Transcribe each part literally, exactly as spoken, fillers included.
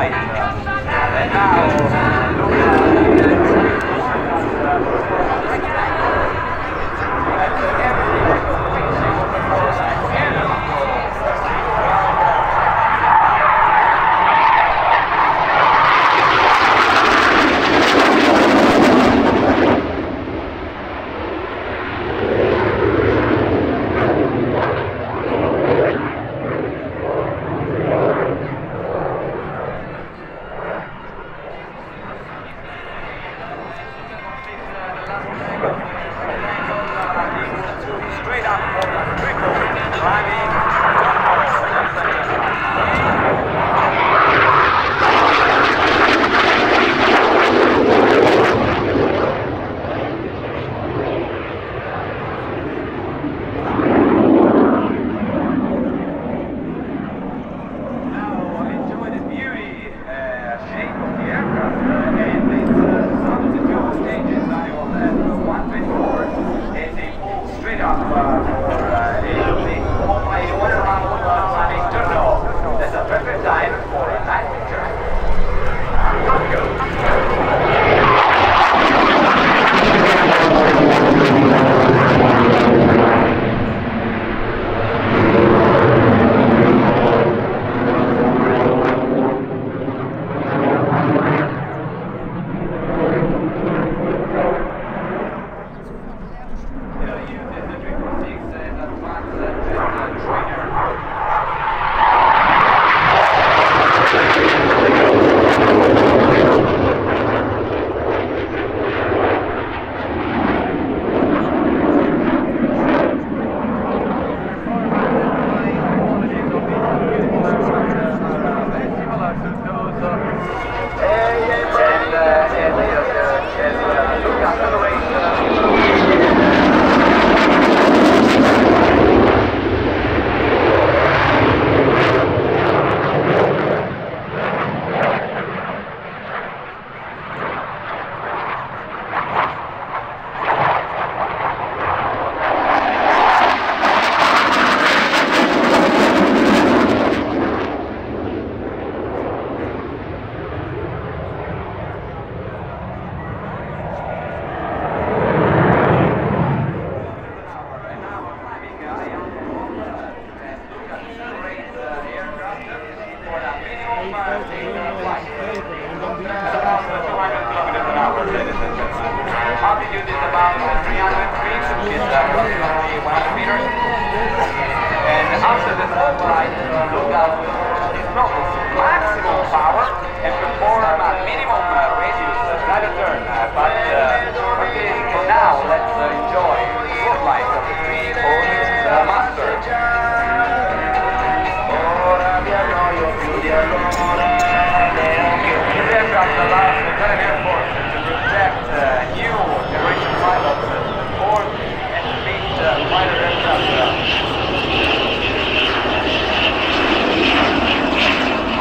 right. And now, Luca. Altitude is about three hundred feet, which is approximately one hundred meters. And after the full flight, Lookout will throttle maximum power and perform a minimum radius side turn. But uh, okay, now let's uh, enjoy the full flight of the three old uh, Master. This aircraft allows the Italian Air Force to project uh, new generation pilots, uh, fourth and fifth uh, fighter aircraft. Uh,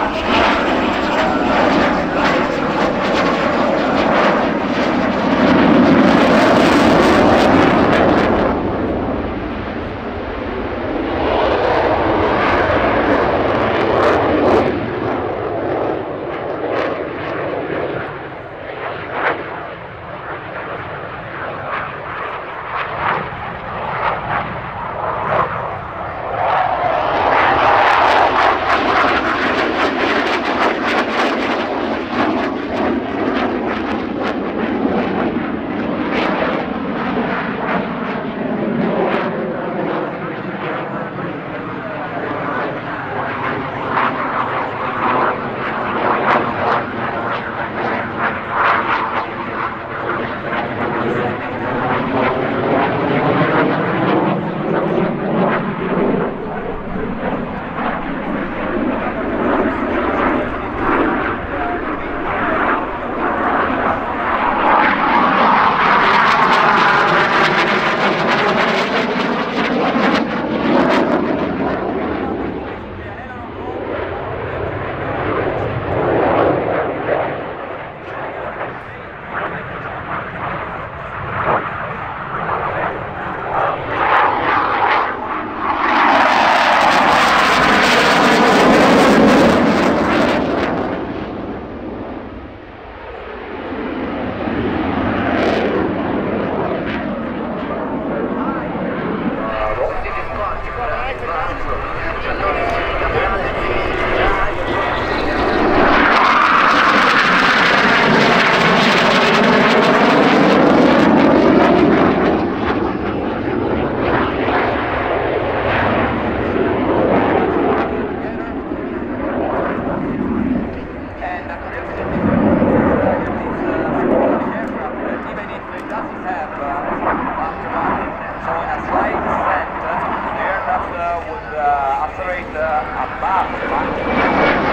would uh, accelerate uh, above Mach